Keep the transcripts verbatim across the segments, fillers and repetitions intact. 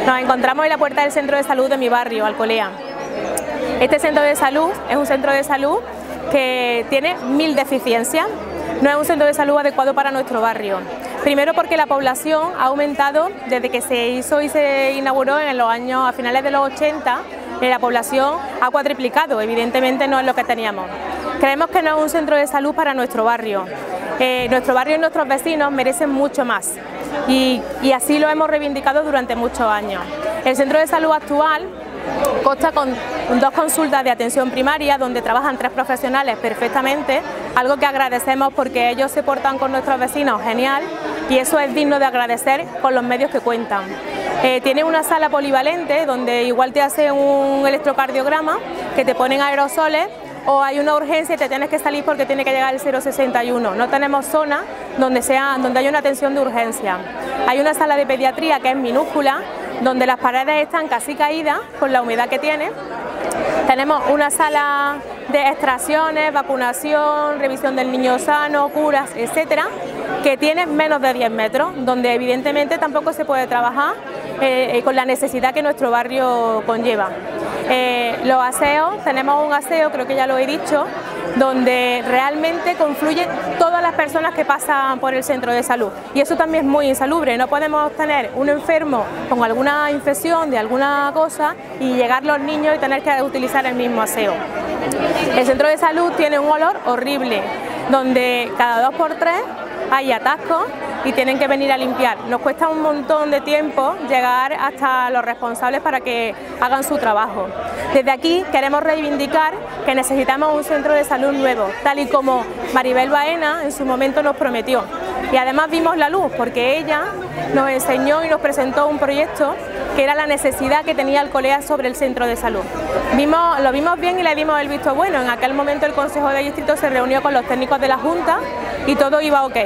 Nos encontramos en la puerta del centro de salud de mi barrio, Alcolea. Este centro de salud es un centro de salud que tiene mil deficiencias. No es un centro de salud adecuado para nuestro barrio. Primero porque la población ha aumentado desde que se hizo y se inauguró en los años a finales de los ochenta. La población ha cuatriplicado, evidentemente no es lo que teníamos. Creemos que no es un centro de salud para nuestro barrio. Eh, nuestro barrio y nuestros vecinos merecen mucho más y, y así lo hemos reivindicado durante muchos años. El centro de salud actual consta con dos consultas de atención primaria donde trabajan tres profesionales perfectamente, algo que agradecemos porque ellos se portan con nuestros vecinos genial y eso es digno de agradecer con los medios que cuentan. Eh, tiene una sala polivalente donde igual te hacen un electrocardiograma, que te ponen aerosoles o hay una urgencia y te tienes que salir porque tiene que llegar el cero sesenta y uno. No tenemos zona donde, sea, donde haya una atención de urgencia. Hay una sala de pediatría que es minúscula, donde las paredes están casi caídas con la humedad que tiene. Tenemos una sala de extracciones, vacunación, revisión del niño sano, curas, etcétera, que tiene menos de diez metros, donde evidentemente tampoco se puede trabajar eh, con la necesidad que nuestro barrio conlleva. Eh, los aseos, tenemos un aseo, creo que ya lo he dicho, donde realmente confluyen todas las personas que pasan por el centro de salud y eso también es muy insalubre. No podemos tener un enfermo con alguna infección de alguna cosa y llegar los niños y tener que utilizar el mismo aseo. El centro de salud tiene un olor horrible, donde cada dos por tres hay atascos y tienen que venir a limpiar. Nos cuesta un montón de tiempo llegar hasta los responsables para que hagan su trabajo. Desde aquí queremos reivindicar que necesitamos un centro de salud nuevo, tal y como Maribel Baena en su momento nos prometió. Y además vimos la luz porque ella nos enseñó y nos presentó un proyecto que era la necesidad que tenía Alcolea sobre el centro de salud. Vimos, lo vimos bien y le dimos el visto bueno. En aquel momento el Consejo de Distrito se reunió con los técnicos de la Junta y todo iba ok.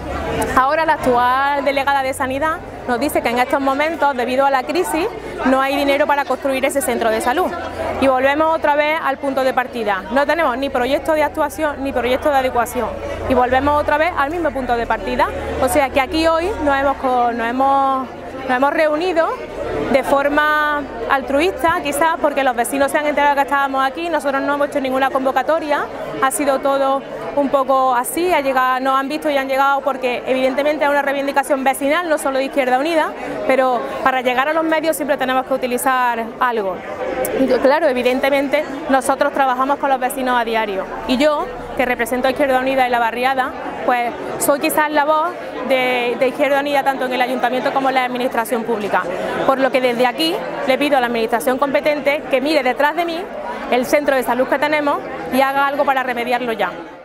Ahora la actual delegada de Sanidad nos dice que en estos momentos, debido a la crisis, no hay dinero para construir ese centro de salud. Y volvemos otra vez al punto de partida. No tenemos ni proyecto de actuación ni proyecto de adecuación. Y volvemos otra vez al mismo punto de partida. O sea que aquí hoy nos hemos, nos hemos, nos hemos reunido de forma altruista, quizás porque los vecinos se han enterado que estábamos aquí, nosotros no hemos hecho ninguna convocatoria, ha sido todo un poco así, ha llegado, nos han visto y han llegado porque evidentemente es una reivindicación vecinal, no solo de Izquierda Unida, pero para llegar a los medios siempre tenemos que utilizar algo. Y claro, evidentemente nosotros trabajamos con los vecinos a diario y yo, que represento a Izquierda Unida y la barriada, pues soy quizás la voz de, de Izquierda Unida tanto en el Ayuntamiento como en la Administración Pública, por lo que desde aquí le pido a la Administración competente que mire detrás de mí el centro de salud que tenemos y haga algo para remediarlo ya.